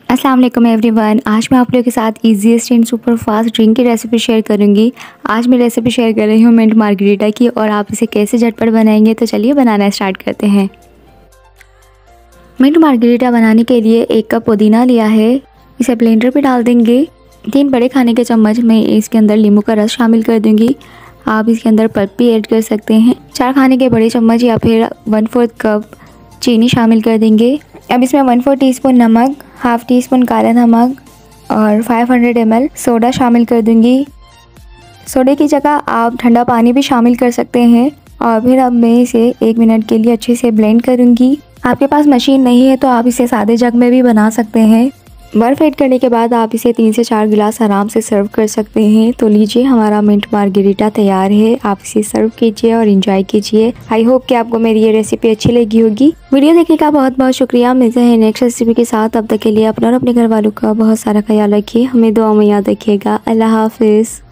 अस्सलाम वालेकुम एवरीवन। आज मैं आप लोगों के साथ easiest and super fast drink की रेसिपी शेयर करूंगी। आज मैं रेसिपी शेयर कर रही हूँ मिंट मार्गरीटा की, और आप इसे कैसे झटपट बनाएंगे तो चलिए बनाना स्टार्ट करते हैं। मिंट मार्गरीटा बनाने के लिए 1 कप पुदीना लिया है, इसे ब्लेंडर पे डाल देंगे। 3 बड़े खाने के चम्मच मैं इसके अंदर नींबू का रस शामिल कर दूंगी। आप इसके अंदर पल्प भी ऐड कर सकते हैं। 4 खाने के बड़े चम्मच या फिर 1/4 कप चीनी शामिल कर देंगे। अब इसमें 1/4 टीस्पून नमक, हाफ टी स्पून काला नमक और 500 ml सोडा शामिल कर दूंगी। सोडे की जगह आप ठंडा पानी भी शामिल कर सकते हैं। और फिर अब मैं इसे 1 मिनट के लिए अच्छे से ब्लेंड करूंगी। आपके पास मशीन नहीं है तो आप इसे सादे जग में भी बना सकते हैं। बर्फ़ ऐड करने के बाद आप इसे 3 से 4 गिलास आराम से सर्व कर सकते हैं। तो लीजिए, हमारा मिंट मार्गरीटा तैयार है। आप इसे सर्व कीजिए और एंजॉय कीजिए। आई होप कि आपको मेरी ये रेसिपी अच्छी लगी होगी। वीडियो देखने का बहुत बहुत शुक्रिया। मिलते हैं नेक्स्ट रेसिपी के साथ। तब तक के लिए अपना और अपने घर वालों का बहुत सारा ख्याल रखिए। हमें दुआ में याद रखिएगा। अल्लाह हाफिज़।